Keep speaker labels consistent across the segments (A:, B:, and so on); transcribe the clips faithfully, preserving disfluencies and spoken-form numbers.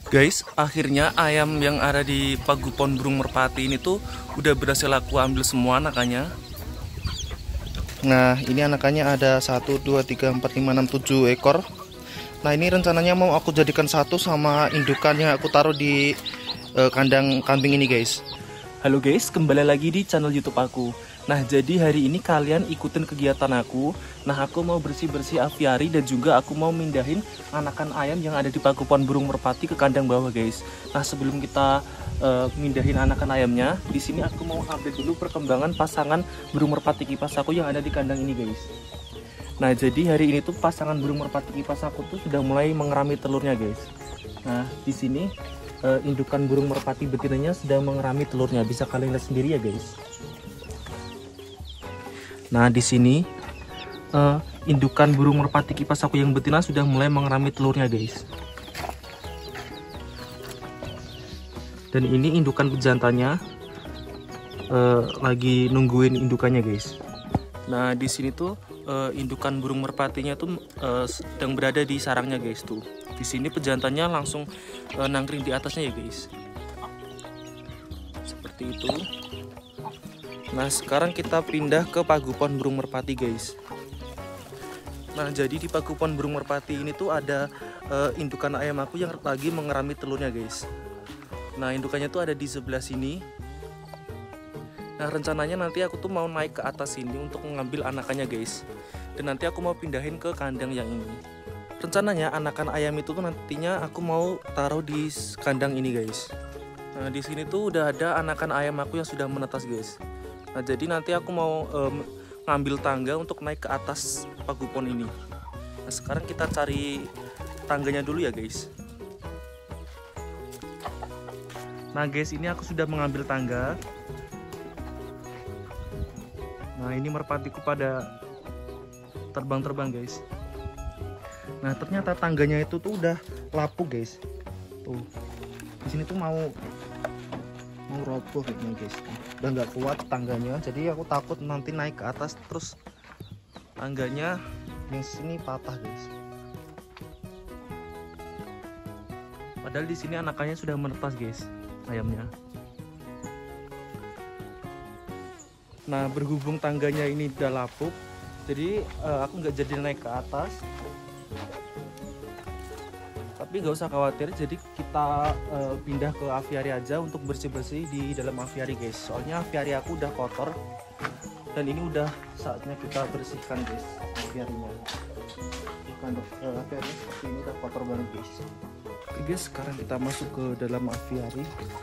A: Guys, akhirnya ayam yang ada di pagupon burung merpati ini tuh udah berhasil aku ambil semua anakannya. Nah, ini anakannya ada satu, dua, tiga, empat, lima, enam, tujuh ekor. Nah, ini rencananya mau aku jadikan satu sama indukannya aku taruh di uh, kandang kambing ini, guys. Halo guys, kembali lagi di channel YouTube aku. Nah, jadi hari ini kalian ikutin kegiatan aku. Nah, aku mau bersih-bersih aviari dan juga aku mau mindahin anakan ayam yang ada di pagupon burung merpati ke kandang bawah, guys. Nah, sebelum kita uh, mindahin anakan ayamnya, di sini aku mau update dulu perkembangan pasangan burung merpati kipas aku yang ada di kandang ini, guys. Nah, jadi hari ini tuh pasangan burung merpati kipas aku tuh sudah mulai mengerami telurnya, guys. Nah, di sini uh, indukan burung merpati betinanya sedang mengerami telurnya. Bisa kalian lihat sendiri ya, guys. Nah, di sini uh, indukan burung merpati kipas aku yang betina sudah mulai mengerami telurnya, guys. Dan ini indukan pejantannya uh, lagi nungguin indukannya, guys. Nah, di sini tuh uh, indukan burung merpatinya tuh uh, sedang berada di sarangnya, guys. Tuh, di sini pejantannya langsung uh, nangkring di atasnya ya, guys. Seperti itu. Nah, sekarang kita pindah ke pagupon burung merpati, guys. Nah, jadi di pagupon burung merpati ini tuh ada uh, indukan ayam aku yang lagi mengerami telurnya, guys. Nah, indukannya tuh ada di sebelah sini. Nah, rencananya nanti aku tuh mau naik ke atas sini untuk mengambil anakannya, guys. Dan nanti aku mau pindahin ke kandang yang ini. Rencananya anakan ayam itu tuh nantinya aku mau taruh di kandang ini, guys. Nah, di sini tuh udah ada anakan ayam aku yang sudah menetas, guys. Nah, jadi nanti aku mau um, ngambil tangga untuk naik ke atas pagupon ini. Nah, sekarang kita cari tangganya dulu ya, guys. Nah, guys, ini aku sudah mengambil tangga. Nah, ini merpatiku pada terbang-terbang, guys. Nah, ternyata tangganya itu tuh udah lapuk, guys. Tuh, di sini tuh mau mau roboh kayaknya, guys. Udah nggak kuat tangganya, jadi aku takut nanti naik ke atas terus tangganya yang sini patah, guys. Padahal di sini anakannya sudah menetas, guys, ayamnya. Nah, berhubung tangganya ini udah lapuk, jadi uh, aku nggak jadi naik ke atas. Tapi nggak usah khawatir, jadi kita uh, pindah ke aviari aja untuk bersih-bersih di dalam aviari, guys. Soalnya aviari aku udah kotor dan ini udah saatnya kita bersihkan, guys, aviarinya. Bukan uh, aviari seperti ini udah kotor banget, guys. Oke, guys, sekarang kita masuk ke dalam aviari.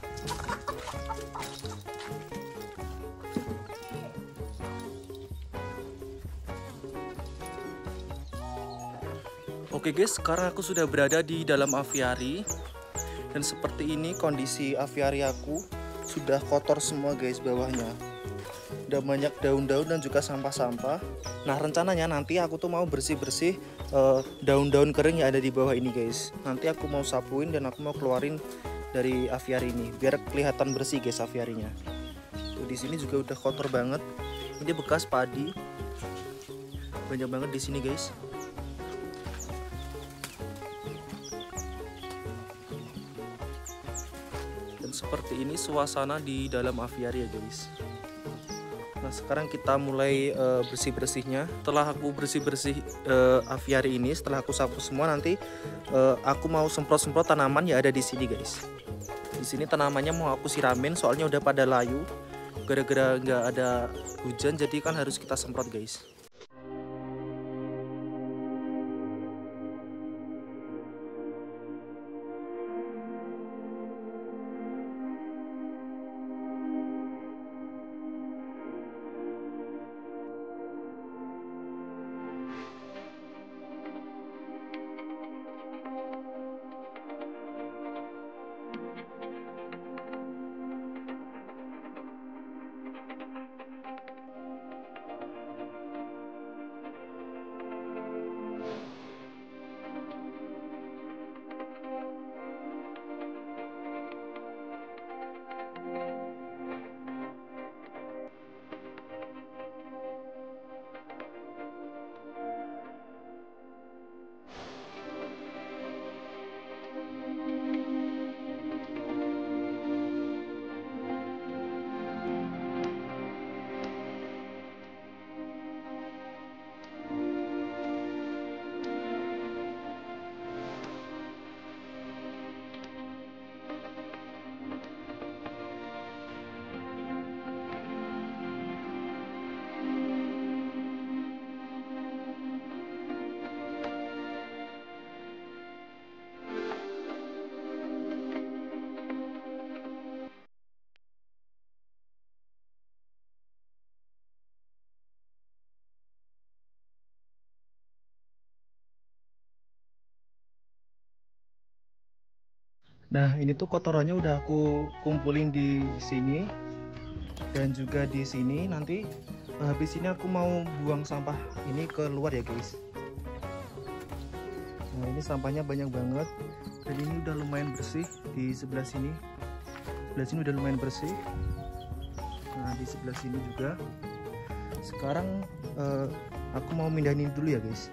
A: Oke guys, sekarang aku sudah berada di dalam aviari. Dan seperti ini kondisi aviari aku. Sudah kotor semua, guys, bawahnya. Udah banyak daun-daun dan juga sampah-sampah. Nah, rencananya nanti aku tuh mau bersih-bersih daun-daun uh, kering yang ada di bawah ini, guys. Nanti aku mau sapuin dan aku mau keluarin dari aviari ini biar kelihatan bersih, guys, aviarinya. Tuh, di sini juga udah kotor banget. Ini bekas padi. Banyak banget di sini, guys. Seperti ini suasana di dalam aviari ya, guys. Nah, sekarang kita mulai uh, bersih-bersihnya. Setelah aku bersih-bersih uh, aviari ini, setelah aku sapu semua, nanti uh, aku mau semprot-semprot tanaman yang ada di sini, guys. Di sini tanamannya mau aku siramin soalnya udah pada layu. Gara-gara nggak ada hujan, jadi kan harus kita semprot, guys. Nah, ini tuh kotorannya udah aku kumpulin di sini dan juga di sini. Nanti eh, habis ini aku mau buang sampah ini ke luar ya guys. Nah, ini sampahnya banyak banget dan ini udah lumayan bersih di sebelah sini. Sebelah sini udah lumayan bersih. Nah, di sebelah sini juga. Sekarang eh, aku mau mindahin dulu ya guys.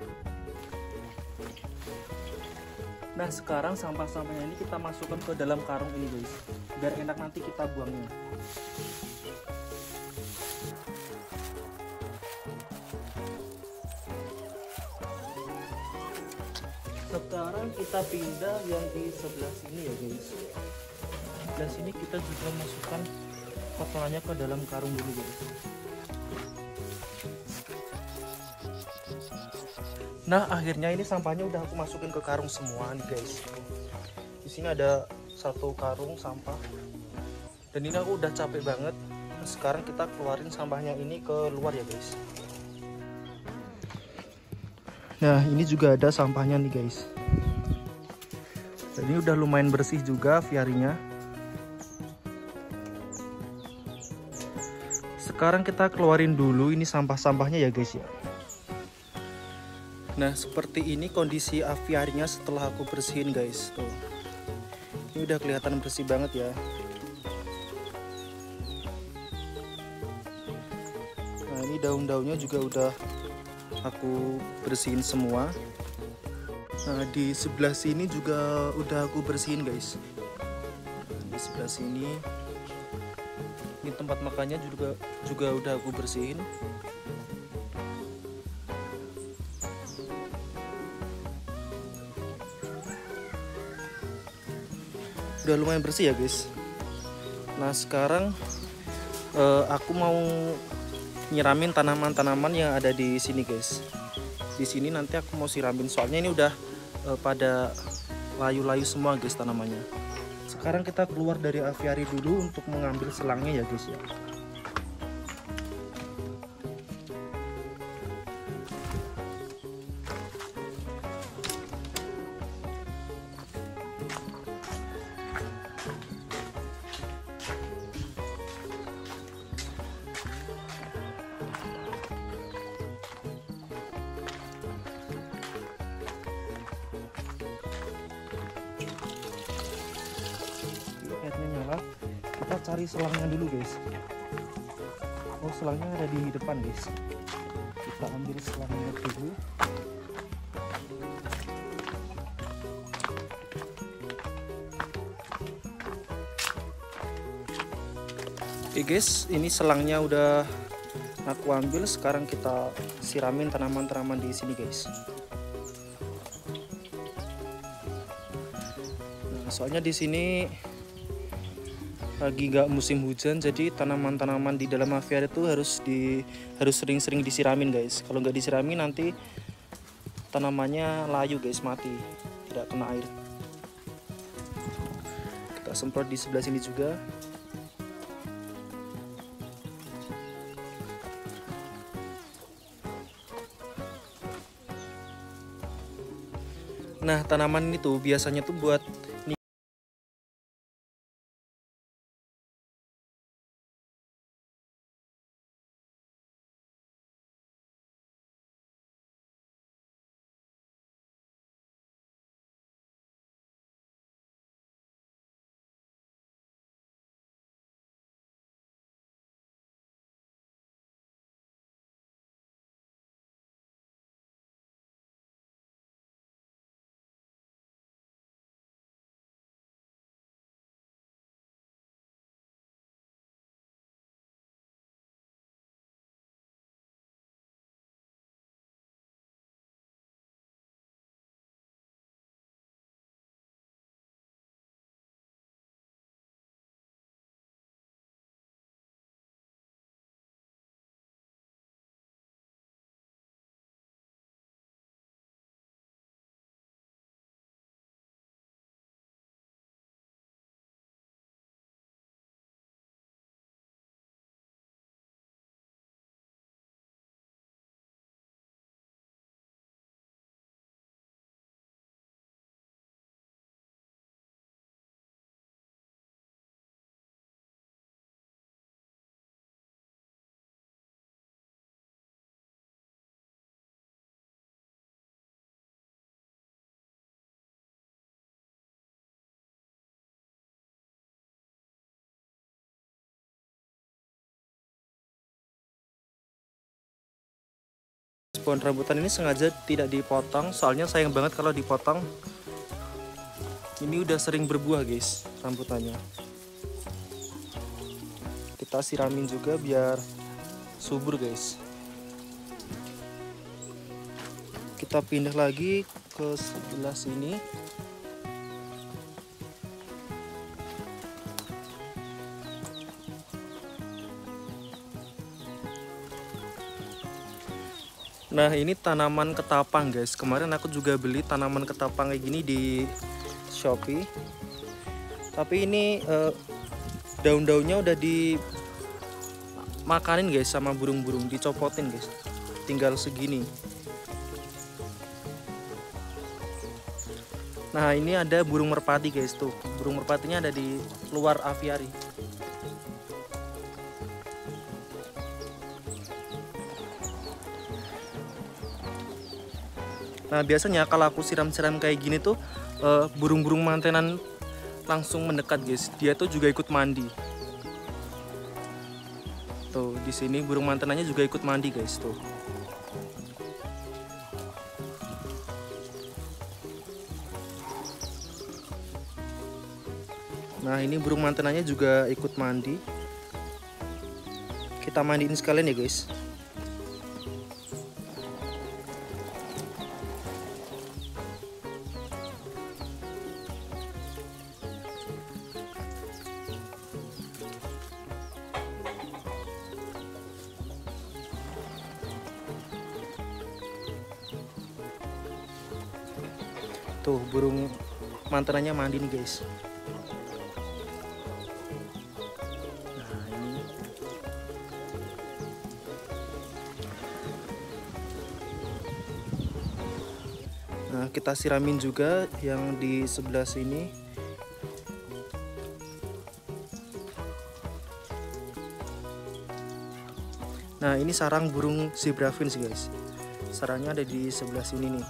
A: Nah, sekarang sampah-sampahnya ini kita masukkan ke dalam karung ini guys, biar enak nanti kita buangnya. Sekarang kita pindah yang di sebelah sini ya guys. Sebelah sini kita juga masukkan kotorannya ke dalam karung dulu guys. Nah, akhirnya ini sampahnya udah aku masukin ke karung semua nih guys. Di sini ada satu karung sampah. Dan ini aku udah capek banget. Nah, sekarang kita keluarin sampahnya ini ke luar ya guys. Nah, ini juga ada sampahnya nih guys. Dan ini udah lumayan bersih juga aviarinya. Sekarang kita keluarin dulu ini sampah-sampahnya ya guys ya. Nah, seperti ini kondisi aviarinya setelah aku bersihin guys. Tuh. Ini udah kelihatan bersih banget ya. Nah, ini daun-daunnya juga udah aku bersihin semua. Nah, di sebelah sini juga udah aku bersihin guys. Nah, di sebelah sini ini tempat makannya juga juga udah aku bersihin. Udah lumayan bersih ya guys. Nah, sekarang uh, aku mau nyiramin tanaman-tanaman yang ada di sini guys. Di sini nanti aku mau siramin, soalnya ini udah uh, pada layu-layu semua guys tanamannya. Sekarang kita keluar dari aviari dulu untuk mengambil selangnya ya guys ya. Nyala, kita cari selangnya dulu guys. Oh, selangnya ada di depan guys. Kita ambil selangnya dulu. Oke guys, ini selangnya udah aku ambil. Sekarang kita siramin tanaman-tanaman di sini guys. Nah, soalnya di sini lagi nggak musim hujan, jadi tanaman-tanaman di dalam aviari itu harus di harus sering-sering disiramin guys. Kalau nggak disiramin nanti tanamannya layu guys, mati, tidak kena air. Kita semprot di sebelah sini juga. Nah, tanaman itu biasanya tuh buat pohon rambutan ini sengaja tidak dipotong, soalnya sayang banget kalau dipotong. Ini udah sering berbuah guys rambutannya. Kita siramin juga biar subur guys. Kita pindah lagi ke sebelah sini. Nah, ini tanaman ketapang guys. Kemarin aku juga beli tanaman ketapang kayak gini di Shopee. Tapi ini eh, daun-daunnya udah dimakanin guys sama burung-burung, dicopotin guys. Tinggal segini. Nah, ini ada burung merpati guys tuh. Burung merpatinya ada di luar aviari. Nah, biasanya kalau aku siram-siram kayak gini tuh burung-burung uh, mantenan langsung mendekat guys. Dia tuh juga ikut mandi. Tuh, di sini burung mantenannya juga ikut mandi guys tuh. Nah, ini burung mantenannya juga ikut mandi. Kita mandiin sekalian ya guys. Tuh, burung mantenannya mandi nih guys. Nah, ini. Nah, kita siramin juga yang di sebelah sini. Nah, ini sarang burung zebra finch guys. Sarangnya ada di sebelah sini nih.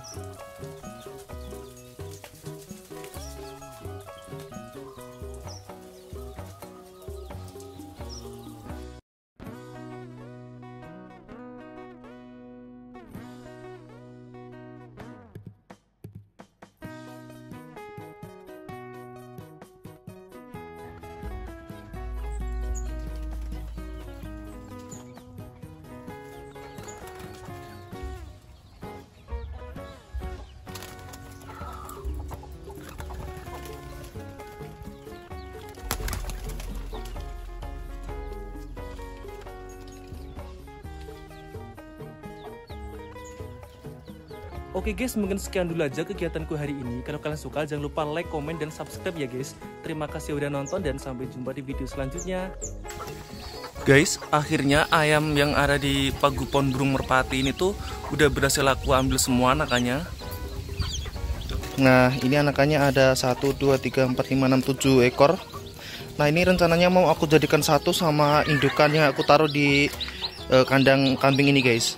A: Oke guys, mungkin sekian dulu aja kegiatanku hari ini. Kalau kalian suka, jangan lupa like, komen, dan subscribe ya guys. Terima kasih udah nonton dan sampai jumpa di video selanjutnya. Guys, akhirnya ayam yang ada di pagupon burung merpati ini tuh udah berhasil aku ambil semua anakannya. Nah, ini anakannya ada satu, dua, tiga, empat, lima, enam, tujuh ekor. Nah, ini rencananya mau aku jadikan satu sama indukan yang aku taruh di uh, kandang kambing ini guys.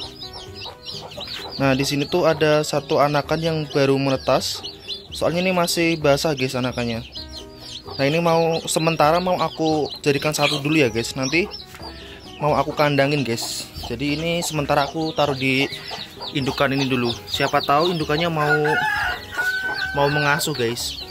A: Nah, di sini tuh ada satu anakan yang baru menetas. Soalnya ini masih basah guys anakannya. Nah, ini mau sementara mau aku jadikan satu dulu ya guys. Nanti mau aku kandangin guys. Jadi ini sementara aku taruh di indukan ini dulu. Siapa tahu indukannya mau mau mengasuh guys.